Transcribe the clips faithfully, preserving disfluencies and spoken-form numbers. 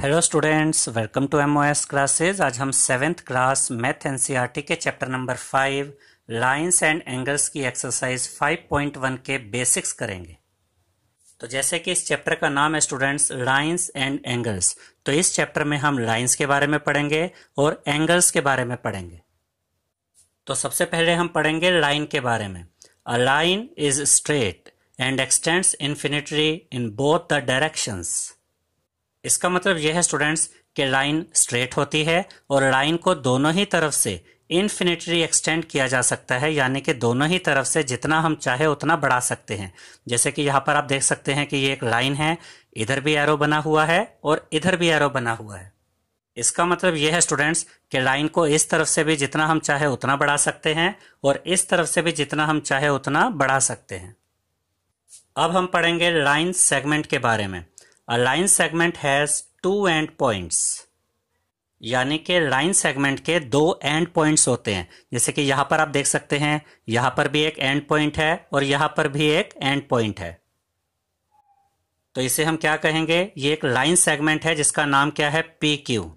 Hello students, welcome to M O S classes. आज हम seventh class math NCERT के chapter number five lines and angles की exercise five point one के basics करेंगे। तो जैसे कि इस चैप्टर का नाम है स्टूडेंट्स लाइंस एंड एंगल्स, तो इस चैप्टर में हम लाइंस के बारे में पढ़ेंगे और एंगल्स के बारे में पढ़ेंगे। तो सबसे पहले हम पढ़ेंगे लाइन के बारे में। A line is straight and extends infinitely in both the directions. इसका मतलब यह है स्टूडेंट्स कि लाइन स्ट्रेट होती है और लाइन को दोनों ही तरफ से इन्फिनिटली एक्सटेंड किया जा सकता है, यानी कि दोनों ही तरफ से जितना हम चाहे उतना बढ़ा सकते हैं। जैसे कि यहाँ पर आप देख सकते हैं कि ये एक लाइन है, इधर भी एरो बना हुआ है और इधर भी एरो बना हुआ है। इसका मतलब यह है स्टूडेंट्स कि लाइन को इस तरफ से भी जितना हम चाहे उतना बढ़ा सकते हैं और इस तरफ से भी जितना हम चाहे उतना बढ़ा सकते हैं। अब हम पढ़ेंगे लाइन सेगमेंट के बारे में। A line segment has two end points, यानी कि लाइन सेगमेंट के दो एंड पॉइंट्स होते हैं। जैसे कि यहां पर आप देख सकते हैं, यहां पर भी एक एंड पॉइंट है और यहां पर भी एक एंड पॉइंट है। तो इसे हम क्या कहेंगे? ये एक लाइन सेगमेंट है जिसका नाम क्या है? P Q.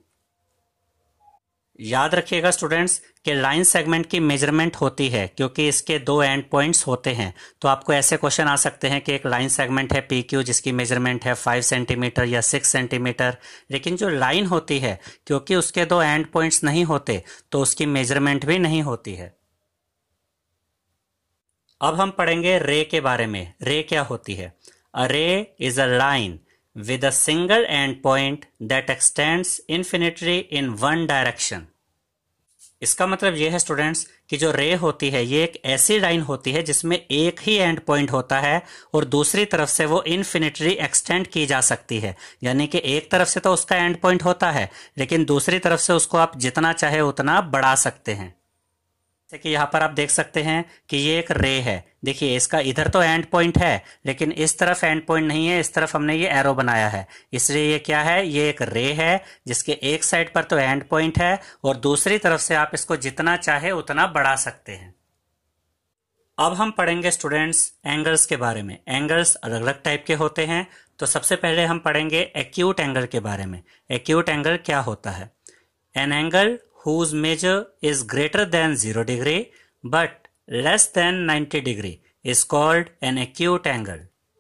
याद रखिएगा स्टूडेंट्स कि लाइन सेगमेंट की मेजरमेंट होती है क्योंकि इसके दो एंड पॉइंट्स होते हैं। तो आपको ऐसे क्वेश्चन आ सकते हैं कि एक लाइन सेगमेंट है पी क्यू जिसकी मेजरमेंट है फाइव सेंटीमीटर या सिक्स सेंटीमीटर, लेकिन जो लाइन होती है क्योंकि उसके दो एंड पॉइंट्स नहीं होते तो उसकी मेजरमेंट भी नहीं होती है। अब हम पढ़ेंगे रे के बारे में। रे क्या होती है? A ray is a line with a single end point that extends infinitely in one direction। इसका मतलब यह है स्टूडेंट्स कि जो रे होती है ये एक ऐसी लाइन होती है जिसमें एक ही एंड पॉइंट होता है और दूसरी तरफ से वो इन्फिनिटली एक्सटेंड की जा सकती है। यानी कि एक तरफ से तो उसका एंड पॉइंट होता है लेकिन दूसरी तरफ से उसको आप जितना चाहे उतना बढ़ा सकते हैं। जैसे कि यहाँ पर आप देख सकते हैं कि ये एक रे है। देखिए इसका इधर तो एंड पॉइंट है लेकिन इस तरफ एंड पॉइंट नहीं है, इस तरफ हमने ये एरो बनाया है, इसलिए ये क्या है? ये एक रे है जिसके एक साइड पर तो एंड पॉइंट है और दूसरी तरफ से आप इसको जितना चाहे उतना बढ़ा सकते हैं। अब हम पढ़ेंगे स्टूडेंट्स एंगल्स के बारे में। एंगल्स अलग अलग टाइप के होते हैं। तो सबसे पहले हम पढ़ेंगे एक्यूट एंगल के बारे में। एक्यूट एंगल क्या होता है? An angle whose measure is greater than zero degree but less than ninety degree is called an acute angle।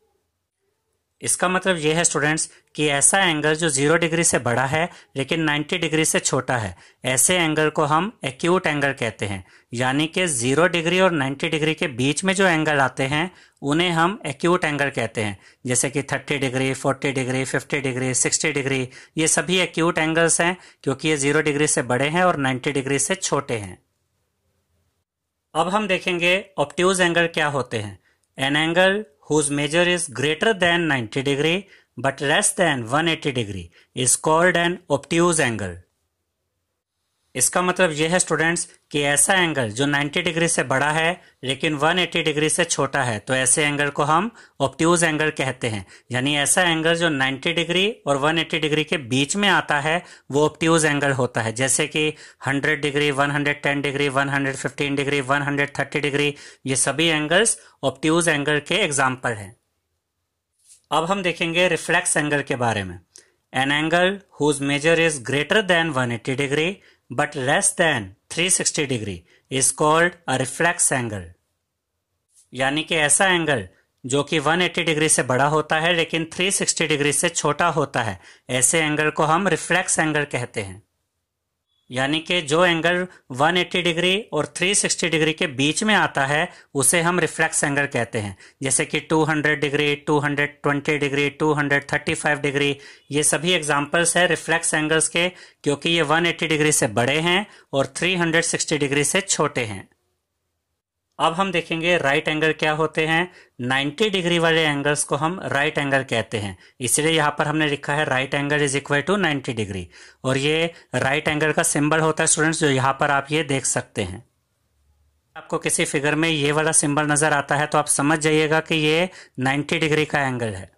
इसका मतलब यह है स्टूडेंट्स कि ऐसा एंगल जो जीरो डिग्री से बड़ा है लेकिन नाइन्टी डिग्री से छोटा है, ऐसे एंगल को हम एक्यूट एंगल कहते हैं। यानी कि जीरो डिग्री और नाइन्टी डिग्री के बीच में जो एंगल आते हैं उन्हें हम एक्यूट एंगल कहते हैं। जैसे कि thirty degree, forty degree, fifty degree, sixty degree, ये सभी एक्यूट एंगल्स हैं क्योंकि ये जीरो डिग्री से बड़े हैं और नाइन्टी डिग्री से छोटे हैं। अब हम देखेंगे ऑब्ट्यूज एंगल क्या होते हैं। An angle whose measure is greater than ninety degree but less than one hundred eighty degree is called an obtuse angle। इसका मतलब यह है स्टूडेंट्स कि ऐसा एंगल जो नाइन्टी डिग्री से बड़ा है लेकिन वन एटी डिग्री से छोटा है, तो ऐसे एंगल को हम ऑब्ट्यूज एंगल कहते हैं। यानी ऐसा एंगल जो नाइन्टी डिग्री और वन एटी डिग्री के बीच में आता है वो ऑब्ट्यूज एंगल होता है। जैसे कि hundred degree, one hundred ten degree, one hundred fifteen degree, one hundred thirty degree, ये सभी एंगल्स ऑब्ट्यूज एंगल के एग्जाम्पल हैं। अब हम देखेंगे रिफ्लेक्स एंगल के बारे में। An angle whose measure is greater than one hundred eighty degree but less than three hundred sixty degree is called a reflex angle। यानी कि ऐसा एंगल जो कि वन एटी डिग्री से बड़ा होता है लेकिन थ्री सिक्सटी डिग्री से छोटा होता है, ऐसे एंगल को हम रिफ्लेक्स एंगल कहते हैं। यानी कि जो एंगल वन एटी डिग्री और थ्री सिक्सटी डिग्री के बीच में आता है उसे हम रिफ्लेक्स एंगल कहते हैं। जैसे कि two hundred degree, two hundred twenty degree, two hundred thirty five degree, ये सभी एग्जांपल्स है रिफ्लेक्स एंगल्स के क्योंकि ये वन एटी डिग्री से बड़े हैं और थ्री हंड्रेड सिक्सटी डिग्री से छोटे हैं। अब हम देखेंगे राइट एंगल क्या होते हैं। नाइन्टी डिग्री वाले एंगल्स को हम राइट एंगल कहते हैं, इसलिए यहां पर हमने लिखा है right angle is equal to ninety degree. और ये राइट एंगल का सिंबल होता है स्टूडेंट्स जो यहां पर आप ये देख सकते हैं। आपको किसी फिगर में ये वाला सिंबल नजर आता है तो आप समझ जाइएगा कि ये नाइन्टी डिग्री का एंगल है।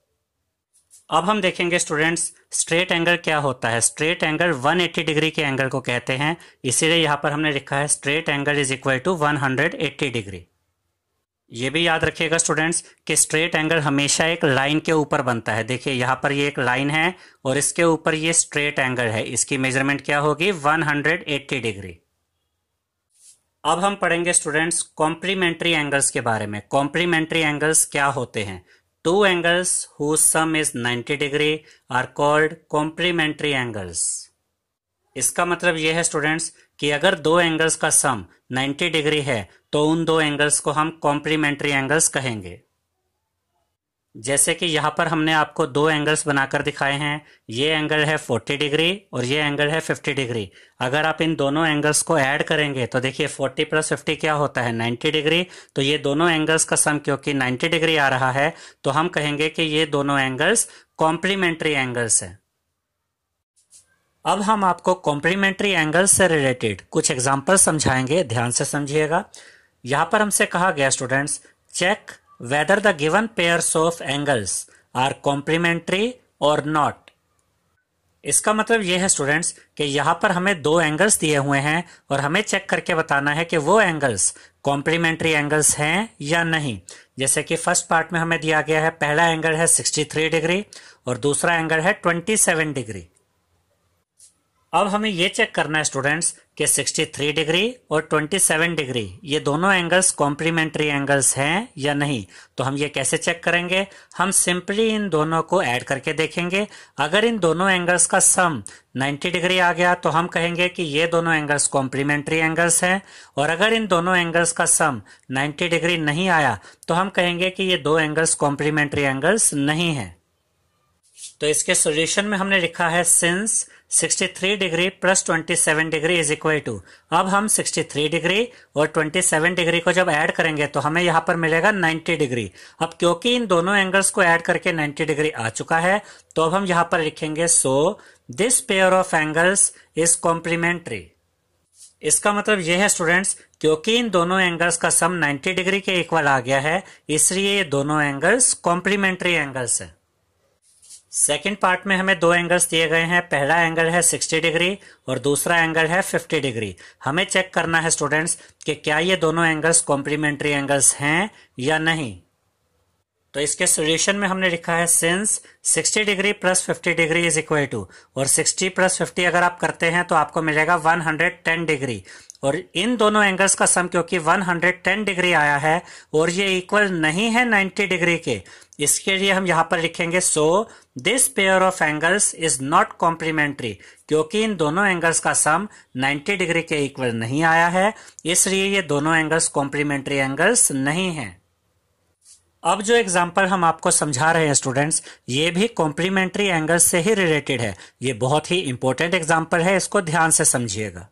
अब हम देखेंगे स्टूडेंट्स स्ट्रेट एंगल क्या होता है। Straight angle one eighty degree के एंगल को कहते हैं, इसीलिए यहां पर हमने लिखा है straight angle is equal to one hundred eighty degree. ये भी याद रखिएगा स्टूडेंट्स कि स्ट्रेट एंगल हमेशा एक लाइन के ऊपर बनता है। देखिए यहाँ पर ये एक लाइन है और इसके ऊपर ये स्ट्रेट एंगल है, इसकी मेजरमेंट क्या होगी, एक सौ अस्सी डिग्री। अब हम पढ़ेंगे स्टूडेंट्स कॉम्प्लीमेंट्री एंगल्स के बारे में। कॉम्प्लीमेंट्री एंगल्स क्या होते हैं? Two angles whose sum is ninety degree are called complementary angles. इसका मतलब यह है स्टूडेंट्स कि अगर दो एंगल्स का सम नाइंटी डिग्री है तो उन दो एंगल्स को हम कॉम्प्लीमेंट्री एंगल्स कहेंगे। जैसे कि यहाँ पर हमने आपको दो एंगल्स बनाकर दिखाए हैं, ये एंगल है चालीस डिग्री और ये एंगल है पचास डिग्री। अगर आप इन दोनों एंगल्स को ऐड करेंगे तो देखिए चालीस प्लस पचास क्या होता है, नब्बे डिग्री। तो ये दोनों एंगल्स का सम क्योंकि नब्बे डिग्री आ रहा है तो हम कहेंगे कि ये दोनों एंगल्स कॉम्प्लीमेंट्री एंगल्स हैं। अब हम आपको कॉम्प्लीमेंट्री एंगल्स से रिलेटेड कुछ एग्जाम्पल समझाएंगे, ध्यान से समझिएगा। यहाँ पर हमसे कहा गया students, check whether the given pairs of angles are complementary or not। इसका मतलब यह है स्टूडेंट्स कि यहाँ पर हमें दो एंगल्स दिए हुए हैं और हमें चेक करके बताना है कि वो एंगल्स कॉम्प्लीमेंट्री एंगल्स हैं या नहीं। जैसे कि फर्स्ट पार्ट में हमें दिया गया है, पहला एंगल है तिरसठ डिग्री और दूसरा एंगल है सत्ताईस डिग्री। अब हमें यह चेक करना है स्टूडेंट्स कि तिरसठ डिग्री और सत्ताईस डिग्री ये दोनों एंगल्स कॉम्प्लीमेंट्री एंगल्स हैं या नहीं। तो हम ये कैसे चेक करेंगे? हम सिंपली इन दोनों को ऐड करके देखेंगे। अगर इन दोनों एंगल्स का सम नब्बे डिग्री आ गया तो हम कहेंगे कि ये दोनों एंगल्स कॉम्प्लीमेंट्री एंगल्स हैं, और अगर इन दोनों एंगल्स का सम नब्बे डिग्री नहीं आया तो हम कहेंगे कि ये दो एंगल्स कॉम्प्लीमेंट्री एंगल्स नहीं हैं। तो इसके सॉल्यूशन में हमने लिखा है सिंस तिरसठ डिग्री प्लस सत्ताईस डिग्री इज इक्वल टू, अब हम तिरसठ डिग्री और सत्ताईस डिग्री को जब ऐड करेंगे तो हमें यहाँ पर मिलेगा नब्बे डिग्री। अब क्योंकि इन दोनों एंगल्स को ऐड करके नब्बे डिग्री आ चुका है तो अब हम यहाँ पर लिखेंगे so this pair of angles is complementary. इसका मतलब यह है स्टूडेंट्स, क्योंकि इन दोनों एंगल्स का सम नब्बे डिग्री के इक्वल आ गया है इसलिए ये दोनों एंगल्स कॉम्प्लीमेंट्री एंगल्स हैं। सेकेंड पार्ट में हमें दो एंगल्स दिए गए हैं, पहला एंगल है साठ डिग्री और दूसरा एंगल है पचास डिग्री। हमें चेक करना है स्टूडेंट्स कि क्या ये दोनों एंगल्स कॉम्प्लीमेंट्री एंगल्स हैं या नहीं। तो इसके सॉल्यूशन में हमने लिखा है सिंस साठ डिग्री प्लस पचास डिग्री इज इक्वल टू, और साठ प्लस पचास अगर आप करते हैं तो आपको मिलेगा एक सौ दस डिग्री, और इन दोनों एंगल्स का सम क्योंकि एक सौ दस डिग्री आया है और ये इक्वल नहीं है नब्बे डिग्री के, इसके लिए हम यहां पर लिखेंगे so this pair of angles is not complementary. क्योंकि इन दोनों एंगल्स का सम नब्बे डिग्री के इक्वल नहीं आया है इसलिए ये दोनों एंगल्स कॉम्प्लीमेंट्री एंगल्स नहीं हैं। अब जो एग्जाम्पल हम आपको समझा रहे हैं स्टूडेंट्स, ये भी कॉम्प्लीमेंट्री एंगल्स से ही रिलेटेड है। ये बहुत ही इंपॉर्टेंट एग्जाम्पल है, इसको ध्यान से समझिएगा।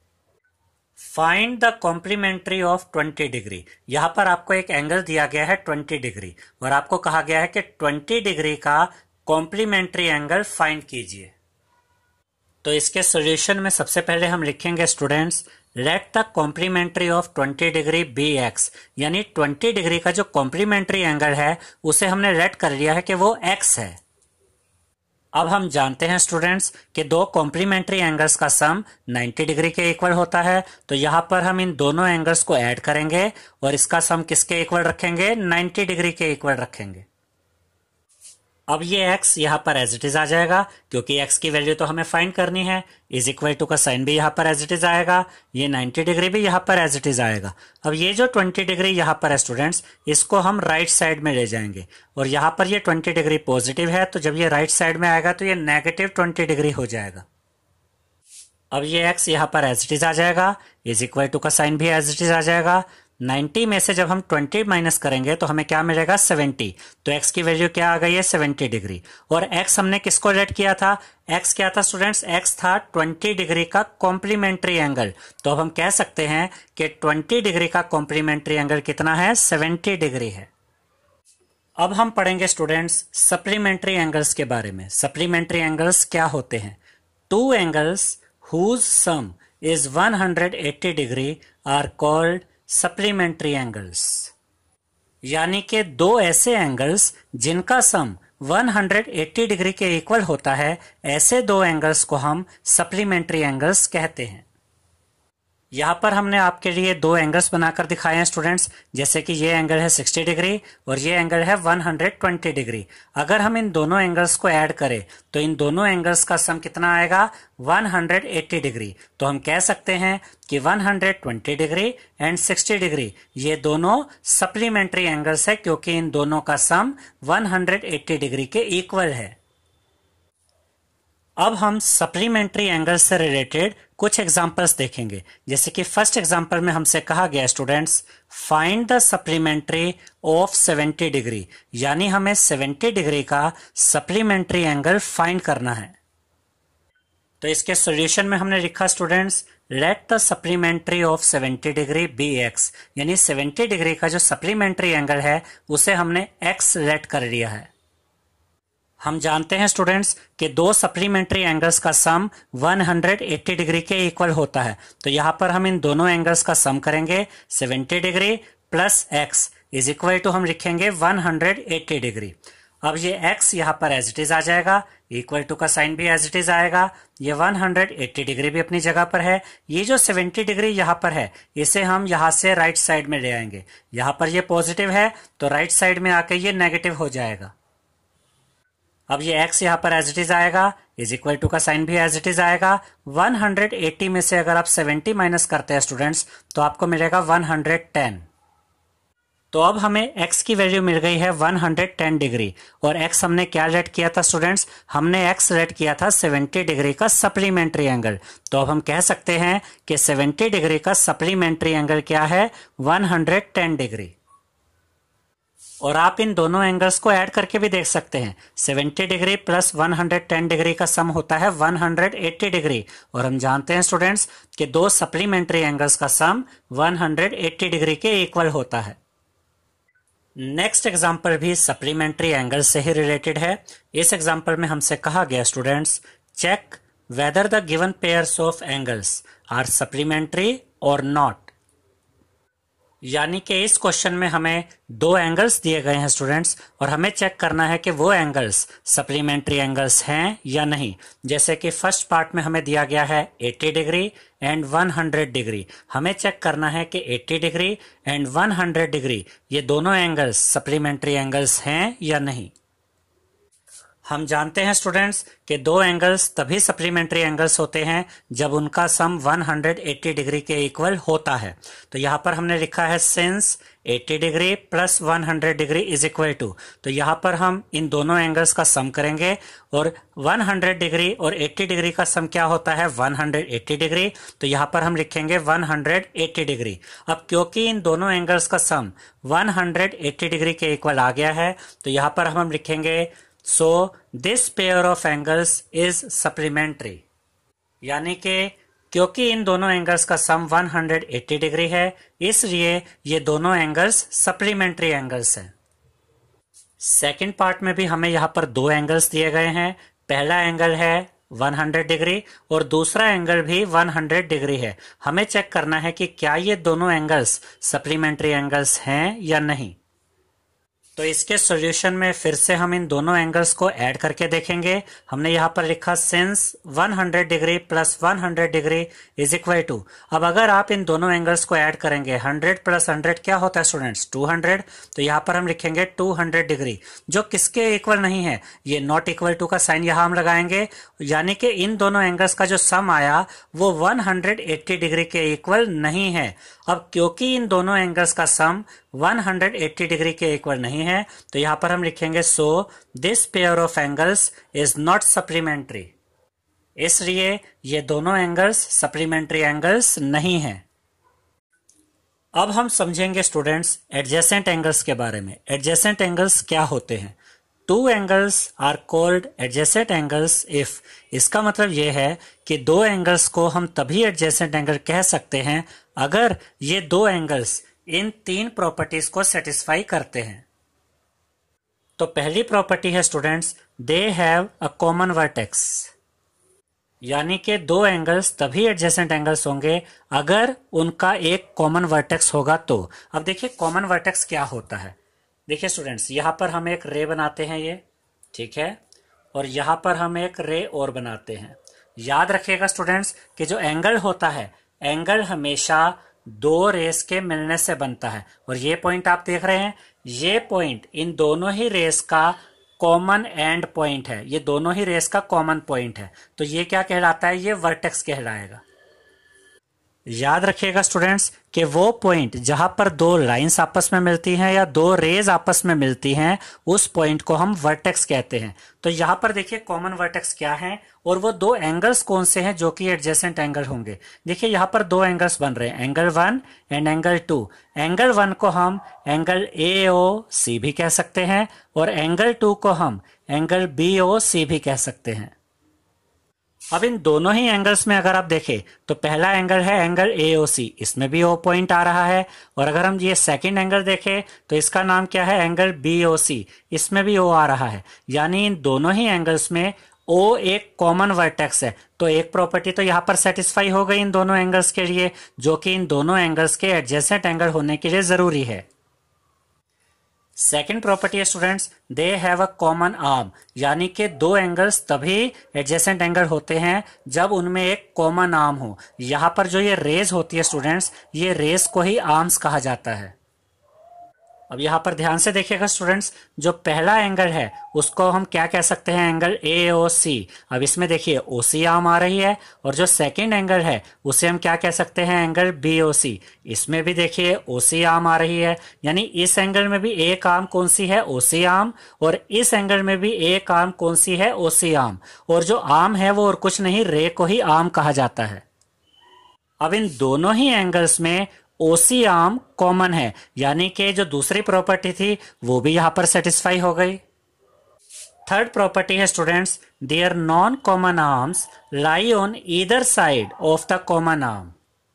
Find the complementary of twenty degree. यहां पर आपको एक एंगल दिया गया है ट्वेंटी डिग्री और आपको कहा गया है कि ट्वेंटी डिग्री का कॉम्प्लीमेंट्री एंगल फाइंड कीजिए। तो इसके सॉल्यूशन में सबसे पहले हम लिखेंगे students, let the complementary of twenty degree be x, यानी ट्वेंटी डिग्री का जो कॉम्प्लीमेंट्री एंगल है उसे हमने लेट कर लिया है कि वो एक्स है। अब हम जानते हैं स्टूडेंट्स कि दो कॉम्प्लीमेंट्री एंगल्स का सम नब्बे डिग्री के इक्वल होता है, तो यहां पर हम इन दोनों एंगल्स को ऐड करेंगे और इसका सम किसके इक्वल रखेंगे, नब्बे डिग्री के इक्वल रखेंगे। अब ये x यहाँ पर एज इट इज आ जाएगा क्योंकि x की वैल्यू तो हमें फाइंड करनी है। इज इक्वल टू का साइन भी यहाँ पर एज इट इज आएगा, ये नब्बे डिग्री भी यहाँ पर एज इट इज आएगा। अब ये जो बीस डिग्री यहाँ पर है स्टूडेंट्स, इसको हम राइट साइड में ले जाएंगे और यहाँ पर ये बीस डिग्री पॉजिटिव है, तो जब ये राइट साइड में आएगा तो ये नेगेटिव बीस डिग्री हो जाएगा। अब ये x यहाँ पर एज इट इज आ जाएगा, इज इक्वल टू का साइन भी एज इट इज आ जाएगा। नब्बे में से जब हम बीस माइनस करेंगे तो हमें क्या मिलेगा, सत्तर। तो x की वैल्यू क्या आ गई है, सत्तर डिग्री। और x हमने किसको लेट किया था, x क्या था स्टूडेंट्स, x था बीस डिग्री का कॉम्प्लीमेंट्री एंगल। तो अब हम कह सकते हैं कि बीस डिग्री का कॉम्प्लीमेंट्री एंगल कितना है, सत्तर डिग्री है। अब हम पढ़ेंगे स्टूडेंट्स सप्लीमेंट्री एंगल्स के बारे में। सप्लीमेंट्री एंगल्स क्या होते हैं, two angles whose sum is one hundred eighty degree are called supplementary angles. यानी कि दो ऐसे एंगल्स जिनका सम एक सौ अस्सी डिग्री के इक्वल होता है, ऐसे दो एंगल्स को हम सप्लीमेंट्री एंगल्स कहते हैं। यहाँ पर हमने आपके लिए दो एंगल्स बनाकर दिखाए हैं स्टूडेंट्स, जैसे कि ये एंगल है सिक्सटी डिग्री और ये एंगल है वन हंड्रेड ट्वेंटी डिग्री। अगर हम इन दोनों एंगल्स को ऐड करें तो इन दोनों एंगल्स का सम कितना आएगा, वन हंड्रेड एटी डिग्री। तो हम कह सकते हैं कि one hundred twenty degree and sixty degree ये दोनों सप्लीमेंट्री एंगल्स है, क्योंकि इन दोनों का sum one hundred eighty degree के इक्वल है। अब हम सप्लीमेंट्री एंगल से रिलेटेड कुछ एग्जांपल्स देखेंगे। जैसे कि फर्स्ट एग्जांपल में हमसे कहा गया students, find the supplementary of seventy degree, यानी हमें सेवेंटी डिग्री का सप्लीमेंट्री एंगल फाइंड करना है। तो इसके सॉल्यूशन में हमने लिखा students, let the supplementary of seventy degree be x, यानी सेवेंटी डिग्री का जो सप्लीमेंट्री एंगल है उसे हमने एक्स लेट कर लिया है। हम जानते हैं स्टूडेंट्स कि दो सप्लीमेंट्री एंगल्स का sum one hundred eighty degree के इक्वल होता है। तो यहां पर हम इन दोनों एंगल्स का सम करेंगे, seventy degree plus x is equal to हम लिखेंगे वन हंड्रेड एटी डिग्री। अब ये x यहां पर एज इट इज आ जाएगा, इक्वल टू का साइन भी एज इट इज आएगा, ये वन हंड्रेड एटी डिग्री भी अपनी जगह पर है। ये जो सेवेंटी डिग्री यहां पर है इसे हम यहां से राइट साइड में ले आएंगे। यहां पर ये पॉजिटिव है तो राइट साइड में आके ये नेगेटिव हो जाएगा। अब ये x यहां पर एज इट इज आएगा, इज इक्वल टू का साइन भी एज इट इज आएगा। वन हंड्रेड एटी में से अगर आप सेवेंटी माइनस करते हैं स्टूडेंट्स तो आपको मिलेगा वन हंड्रेड टेन। तो अब हमें x की वैल्यू मिल गई है वन हंड्रेड टेन डिग्री और x हमने क्या लेट किया था स्टूडेंट्स, हमने x लेट किया था सेवेंटी डिग्री का सप्लीमेंट्री एंगल। तो अब हम कह सकते हैं कि सेवेंटी डिग्री का सप्लीमेंट्री एंगल क्या है, वन हंड्रेड टेन डिग्री। और आप इन दोनों एंगल्स को ऐड करके भी देख सकते हैं, seventy degree plus one hundred ten degree का सम होता है वन हंड्रेड एटी डिग्री। और हम जानते हैं स्टूडेंट्स कि दो सप्लीमेंट्री एंगल्स का sum one hundred eighty degree के इक्वल होता है। नेक्स्ट एग्जांपल भी सप्लीमेंट्री एंगल से ही रिलेटेड है। इस एग्जांपल में हमसे कहा गया students, check whether the given pairs of angles are supplementary और नॉट। यानी कि इस क्वेश्चन में हमें दो एंगल्स दिए गए हैं स्टूडेंट्स और हमें चेक करना है कि वो एंगल्स सप्लीमेंट्री एंगल्स हैं या नहीं। जैसे कि फर्स्ट पार्ट में हमें दिया गया है eighty degree and one hundred degree. हमें चेक करना है कि eighty degree and one hundred degree ये दोनों एंगल्स सप्लीमेंट्री एंगल्स हैं या नहीं। हम जानते हैं स्टूडेंट्स कि दो एंगल्स तभी सप्लीमेंट्री एंगल्स होते हैं जब उनका sum one hundred eighty degree के इक्वल होता है। तो यहां पर हमने लिखा है since eighty degree plus one hundred degree is equal to, तो यहां पर हम इन दोनों एंगल्स का सम करेंगे और वन हंड्रेड डिग्री और एटी डिग्री का सम क्या होता है, वन हंड्रेड एटी डिग्री। तो यहां पर हम लिखेंगे वन हंड्रेड एटी डिग्री। अब क्योंकि इन दोनों एंगल्स का sum one hundred eighty degree के इक्वल आ गया है तो यहां पर हम लिखेंगे so this pair of angles is supplementary. यानी कि क्योंकि इन दोनों एंगल्स का sum one hundred eighty degree है इसलिए ये दोनों एंगल्स सप्लीमेंट्री एंगल्स हैं। सेकंड पार्ट में भी हमें यहाँ पर दो एंगल्स दिए गए हैं। पहला एंगल है वन हंड्रेड डिग्री और दूसरा एंगल भी वन हंड्रेड डिग्री है। हमें चेक करना है कि क्या ये दोनों एंगल्स सप्लीमेंट्री एंगल्स हैं या नहीं। तो इसके सॉल्यूशन में फिर से हम इन दोनों एंगल्स को ऐड करके देखेंगे। हमने यहाँ पर लिखा since one hundred degree plus one hundred degree is equal to. अब अगर आप इन दोनों एंगल्स को ऐड करेंगे, हंड्रेड प्लस हंड्रेड क्या होता है स्टूडेंट्स, टू हंड्रेड। तो यहाँ पर हम लिखेंगे टू हंड्रेड डिग्री, जो किसके इक्वल नहीं है, ये नॉट इक्वल टू का साइन यहाँ हम लगाएंगे। यानी कि इन दोनों एंगल्स का जो सम आया वो वन हंड्रेड एटी डिग्री के इक्वल नहीं है। अब क्योंकि इन दोनों एंगल्स का sum one hundred eighty degree के इक्वल नहीं है तो यहां पर हम लिखेंगे so this pair of angles is not supplementary. इसलिए ये दोनों एंगल्स सप्लीमेंट्री एंगल्स नहीं हैं। अब हम समझेंगे स्टूडेंट्स एडजेसेंट एंगल्स के बारे में। एडजेसेंट एंगल्स क्या होते हैं? Two angles are called adjacent angles if, इसका मतलब यह है कि दो एंगल्स को हम तभी एडजेसेंट एंगल कह सकते हैं अगर ये दो एंगल्स इन तीन प्रॉपर्टीज को सेटिस्फाई करते हैं। तो पहली प्रॉपर्टी है students, they have a common vertex. यानी कि दो एंगल्स तभी एडजेसेंट एंगल्स होंगे अगर उनका एक कॉमन वर्टेक्स होगा। तो अब देखिए कॉमन वर्टेक्स क्या होता है। देखिए स्टूडेंट्स यहां पर हम एक रे बनाते हैं, ये ठीक है, और यहां पर हम एक रे और बनाते हैं। याद रखिएगा स्टूडेंट्स कि जो एंगल होता है एंगल हमेशा दो रेस के मिलने से बनता है। और ये पॉइंट आप देख रहे हैं, ये पॉइंट इन दोनों ही रेस का कॉमन एंड पॉइंट है, ये दोनों ही रेस का कॉमन पॉइंट है। तो ये क्या कहलाता है, ये वर्टेक्स कहलाएगा। याद रखिएगा स्टूडेंट्स कि वो पॉइंट जहां पर दो लाइंस आपस में मिलती हैं या दो रेज आपस में मिलती हैं, उस पॉइंट को हम वर्टेक्स कहते हैं। तो यहां पर देखिए कॉमन वर्टेक्स क्या है और वो दो एंगल्स कौन से हैं जो कि एडजेसेंट एंगल होंगे। देखिए यहां पर दो एंगल्स बन रहे हैं, angle one and angle two. Angle one को हम एंगल ए ओ सी भी कह सकते हैं और एंगल टू को हम एंगल बी ओ सी भी कह सकते हैं। अब इन दोनों ही एंगल्स में अगर आप देखें तो पहला एंगल है एंगल ए ओ सी, इसमें भी ओ पॉइंट आ रहा है। और अगर हम ये सेकंड एंगल देखें तो इसका नाम क्या है, एंगल बी ओ सी, इसमें भी ओ आ रहा है। यानी इन दोनों ही एंगल्स में ओ एक कॉमन वर्टेक्स है। तो एक प्रॉपर्टी तो यहाँ पर सेटिस्फाई हो गई इन दोनों एंगल्स के लिए, जो कि इन दोनों एंगल्स के एडजेसेंट एंगल होने के लिए जरूरी है। सेकेंड प्रॉपर्टी है students, they have a common arm, यानी कि दो एंगल्स तभी एडजेसेंट एंगल होते हैं जब उनमें एक कॉमन आर्म हो। यहां पर जो ये रेज होती है स्टूडेंट्स, ये रेज को ही आर्म्स कहा जाता है। अब यहां पर ध्यान से देखिएगा स्टूडेंट्स, जो पहला एंगल है उसको हम क्या कह सकते हैं, एंगल ए ओ सी। अब इसमें देखिए ओ सी आर्म आ रही है। और जो सेकंड एंगल है उसे हम क्या कह सकते हैं, एंगल बी ओ सी, इसमें भी देखिए ओ सी आर्म आ रही है। यानी इस एंगल में भी एक आर्म कौन सी है, ओ सी आर्म, और इस एंगल में भी एक आर्म कौन सी है, ओ सी आर्म। और जो आर्म है वो और कुछ नहीं, रे को ही आर्म कहा जाता है। अब इन दोनों ही एंगल्स में ओसी आर्म कॉमन है, यानी कि जो दूसरी प्रॉपर्टी थी वो भी यहां पर सेटिस्फाई हो गई। थर्ड प्रॉपर्टी है students, their non common arms lie on either side of the common arm.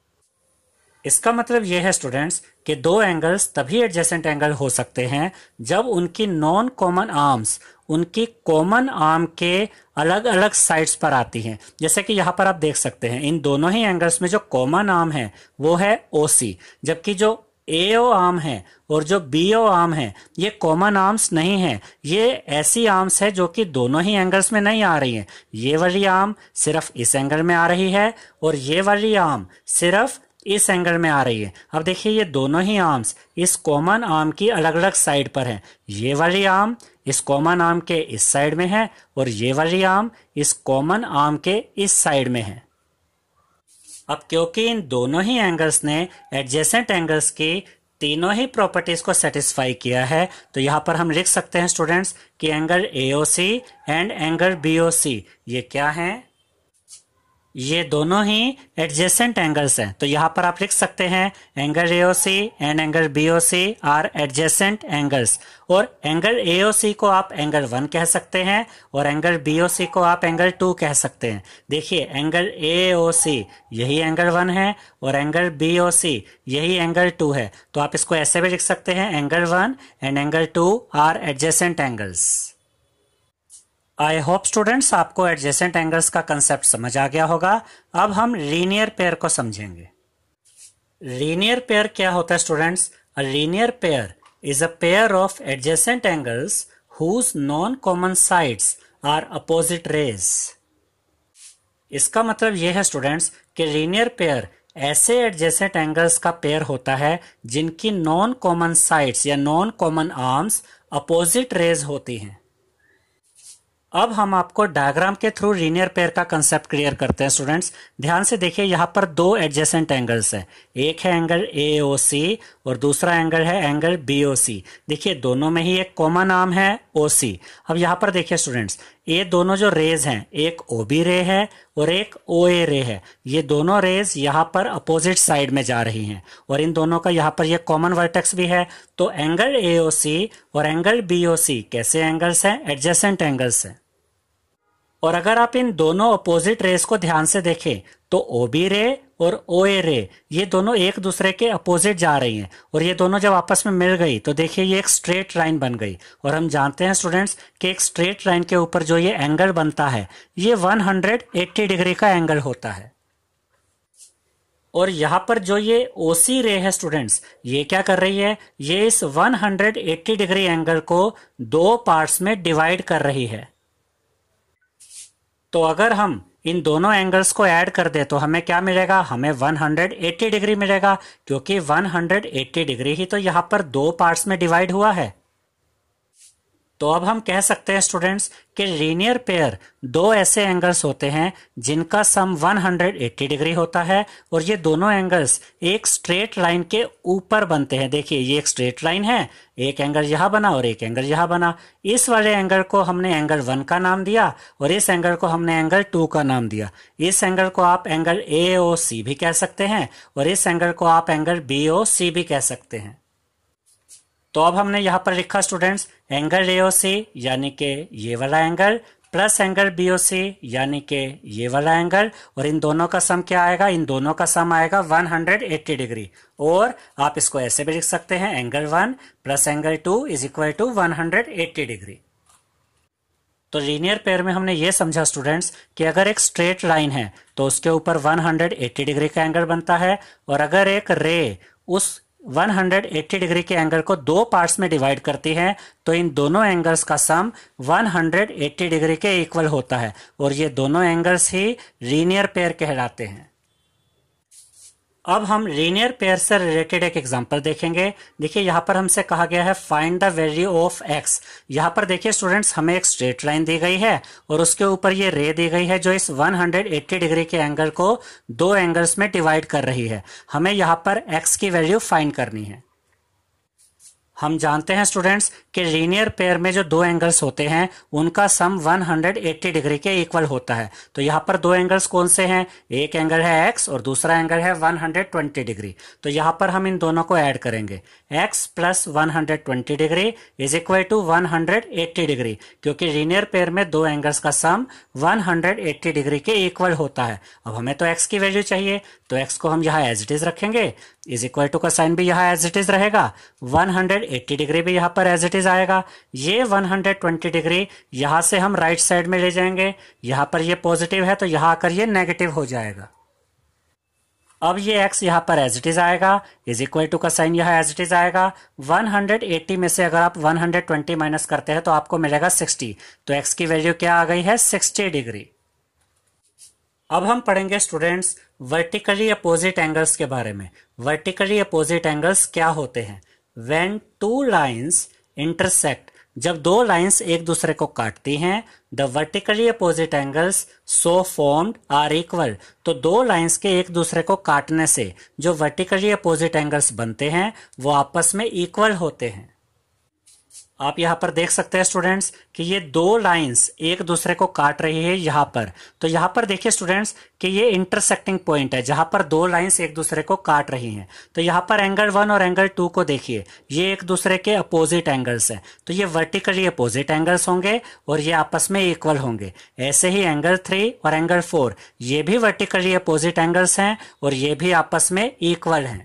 इसका मतलब यह है स्टूडेंट्स कि दो एंगल्स तभी एडजेसेंट एंगल हो सकते हैं जब उनकी नॉन कॉमन आर्म्स उनकी कॉमन आर्म के अलग अलग साइड्स पर आती हैं। जैसे कि यहाँ पर आप देख सकते हैं इन दोनों ही एंगल्स में जो कॉमन आर्म है वो है ओ सी, जबकि जो ए ओ आर्म है और जो बी ओ आर्म है ये कॉमन आर्म्स नहीं है। ये ऐसी आर्म्स है जो कि दोनों ही एंगल्स में नहीं आ रही हैं। ये वाली आर्म सिर्फ इस एंगल में आ रही है और ये वाली आर्म सिर्फ इस एंगल में आ रही है। अब देखिए ये दोनों ही आर्म्स इस कॉमन आर्म की अलग अलग साइड पर हैं। ये वाली आर्म इस कॉमन आर्म के इस साइड में है और ये वाली आर्म इस कॉमन आर्म के इस साइड में है। अब क्योंकि इन दोनों ही एंगल्स ने एडजेसेंट एंगल्स की तीनों ही प्रॉपर्टीज को सेटिस्फाई किया है, तो यहां पर हम लिख सकते हैं स्टूडेंट्स कि angle A O C and angle B O C ये क्या हैं, ये दोनों ही एडजेसेंट एंगल्स हैं। तो यहां पर आप लिख सकते हैं angle A O C and angle B O C are adjacent angles. और एंगल ए ओ सी को आप एंगल वन कह सकते हैं और एंगल बी ओ सी को आप एंगल टू कह सकते हैं। देखिए एंगल ए ओ सी यही एंगल वन है और एंगल बी ओ सी यही एंगल टू है। तो आप इसको ऐसे भी लिख सकते हैं, angle one and angle two are adjacent angles. I hope students आपको एडजेसेंट एंगल्स का कंसेप्ट समझ आ गया होगा। अब हम लीनियर पेयर को समझेंगे। लीनियर पेयर क्या होता है students? A linear pair is a pair of adjacent angles whose non common sides are opposite rays. इसका मतलब यह है स्टूडेंट्स कि लीनियर पेयर ऐसे एडजेसेंट एंगल्स का पेयर होता है जिनकी नॉन कॉमन साइड्स या non common arms opposite rays होती हैं। अब हम आपको डायग्राम के थ्रू लीनियर पेयर का कंसेप्ट क्लियर करते हैं स्टूडेंट्स। ध्यान से देखिए यहां पर दो एडजेसेंट एंगल्स हैं, एक है एंगल ए ओ सी और दूसरा एंगल है एंगल बी ओ सी। देखिए दोनों में ही एक कॉमन आर्म है ओ सी। अब यहां पर देखिए स्टूडेंट्स, ये दोनों जो रेज हैं, एक ओ बी रे है और एक ओ ए रे है, ये दोनों रेज यहां पर अपोजिट साइड में जा रही हैं और इन दोनों का यहां पर ये कॉमन वर्टेक्स भी है। तो एंगल ए ओ सी और एंगल बी ओ सी कैसे एंगल्स हैं? एडजेसेंट एंगल्स हैं। और अगर आप इन दोनों अपोजिट रेस को ध्यान से देखें तो ओ बी रे और ओ ए रे ये दोनों एक दूसरे के अपोजिट जा रही हैं और ये दोनों जब आपस में मिल गई तो देखिए ये एक स्ट्रेट लाइन बन गई। और हम जानते हैं स्टूडेंट्स कि एक स्ट्रेट लाइन के ऊपर जो ये एंगल बनता है ये एक सौ अस्सी डिग्री का एंगल होता है। और यहां पर जो ये ओ सी रे है स्टूडेंट्स, ये क्या कर रही है? ये इस एक सौ अस्सी डिग्री एंगल को दो पार्ट्स में डिवाइड कर रही है। तो अगर हम इन दोनों एंगल्स को ऐड कर दे तो हमें क्या मिलेगा, हमें एक सौ अस्सी डिग्री मिलेगा, क्योंकि एक सौ अस्सी डिग्री ही तो यहाँ पर दो पार्ट्स में डिवाइड हुआ है। तो अब हम कह सकते हैं स्टूडेंट्स कि लीनियर पेयर दो ऐसे एंगल्स होते हैं जिनका सम एक सौ अस्सी डिग्री होता है, और ये दोनों एंगल्स एक स्ट्रेट लाइन के ऊपर बनते हैं। देखिए ये एक स्ट्रेट लाइन है, एक एंगल यहाँ बना और एक एंगल यहाँ बना। इस वाले एंगल को हमने एंगल वन का नाम दिया और इस एंगल को हमने एंगल टू का नाम दिया। इस एंगल को आप एंगल ए ओ सी भी कह सकते हैं और इस एंगल को आप एंगल बी ओ सी भी कह सकते हैं। तो अब हमने यहाँ पर लिखा students angle A O C यानी कि ये वाला angle plus angle B O C यानी कि ये वाला एंगल, और इन दोनों का सम क्या आएगा, इन दोनों का सम आएगा एक सौ अस्सी डिग्री। और आप इसको ऐसे भी लिख सकते हैं angle one plus angle two is equal to एक सौ अस्सी डिग्री। तो लीनियर पेयर में हमने ये समझा स्टूडेंट्स कि अगर एक स्ट्रेट लाइन है तो उसके ऊपर एक सौ अस्सी डिग्री का एंगल बनता है, और अगर एक रे उस एक सौ अस्सी डिग्री के एंगल को दो पार्ट्स में डिवाइड करती है तो इन दोनों एंगल्स का सम एक सौ अस्सी डिग्री के इक्वल होता है, और ये दोनों एंगल्स ही लीनियर पेयर कहलाते हैं। अब हम लीनियर पेयर से रिलेटेड एक एग्जांपल देखेंगे। देखिए यहाँ पर हमसे कहा गया है find the value of x. यहाँ पर देखिए स्टूडेंट्स हमें एक स्ट्रेट लाइन दी गई है और उसके ऊपर ये रे दी गई है जो इस एक सौ अस्सी डिग्री के एंगल को दो एंगल्स में डिवाइड कर रही है। हमें यहाँ पर एक्स की वैल्यू फाइंड करनी है। हम जानते हैं स्टूडेंट्स कि लीनियर पेयर में जो दो एंगल्स होते हैं उनका सम एक सौ अस्सी डिग्री के इक्वल होता है। तो यहाँ पर दो एंगल्स कौन से हैं, एक एंगल है x और दूसरा एंगल है एक सौ बीस डिग्री। तो यहाँ पर हम इन दोनों को ऐड करेंगे, x प्लस एक सौ बीस डिग्री इज इक्वल टू एक सौ अस्सी डिग्री, क्योंकि लीनियर पेयर में दो एंगल्स का सम एक सौ अस्सी डिग्री के इक्वल होता है। अब हमें तो x की वैल्यू चाहिए, तो x को हम यहाँ एज इट इज रखेंगे, इज इक्वल टू का साइन भी यहाँ एज इट इज रहेगा, एक सौ अस्सी डिग्री भी यहाँ पर एज इट इज आएगा। ये एक सौ बीस डिग्री यहाँ से हम राइट साइड में ले जाएंगे, यहाँ पर ये पॉजिटिव है तो यहाँ आकर ये नेगेटिव हो जाएगा। अब ये x यहाँ पर एज इट इज आएगा, इज इक्वल टू का साइन यहाँ एज इट इज आएगा। एक सौ अस्सी में से अगर आप एक सौ बीस माइनस करते हैं तो आपको मिलेगा साठ, तो x की वैल्यू क्या आ गई है, साठ डिग्री। अब हम पढ़ेंगे स्टूडेंट्स वर्टिकली अपोजिट एंगल्स के बारे में। वर्टिकली अपोजिट एंगल्स क्या होते हैं? व्हेन टू लाइंस इंटरसेक्ट, जब दो लाइंस एक दूसरे को काटती हैं, the vertically opposite angles so formed are equal, तो दो लाइंस के एक दूसरे को काटने से जो वर्टिकली अपोजिट एंगल्स बनते हैं वो आपस में इक्वल होते हैं। आप यहाँ पर देख सकते हैं स्टूडेंट्स कि ये दो लाइंस एक दूसरे को काट रही है यहाँ पर। तो यहाँ पर देखिए स्टूडेंट्स कि ये इंटरसेक्टिंग पॉइंट है जहाँ पर दो लाइंस एक दूसरे को काट रही हैं। तो यहाँ पर एंगल वन और एंगल टू को देखिए, ये एक दूसरे के अपोजिट एंगल्स हैं, तो ये वर्टिकली अपोजिट एंगल्स होंगे और ये आपस में इक्वल होंगे। ऐसे ही एंगल थ्री और एंगल फोर ये भी वर्टिकली अपोजिट एंगल्स हैं और ये भी आपस में इक्वल हैं।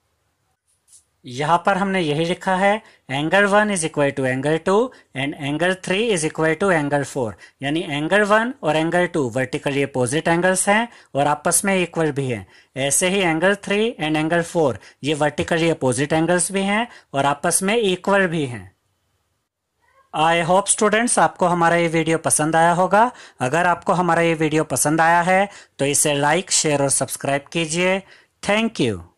यहाँ पर हमने यही लिखा है angle one is equal to angle two and angle three is equal to angle four, यानी एंगल वन और angle two vertically opposite angles हैं और आपस में इक्वल भी हैं। ऐसे ही angle three and angle four ये वर्टिकली अपोजिट एंगल्स भी हैं और आपस में इक्वल भी हैं। आई होप स्टूडेंट्स आपको हमारा ये वीडियो पसंद आया होगा। अगर आपको हमारा ये वीडियो पसंद आया है तो इसे लाइक, शेयर और सब्सक्राइब कीजिए। Thank you.